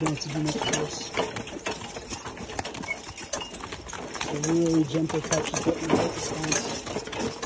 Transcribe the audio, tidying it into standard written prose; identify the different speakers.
Speaker 1: Not to do much force. A really gentle touch is what you get response.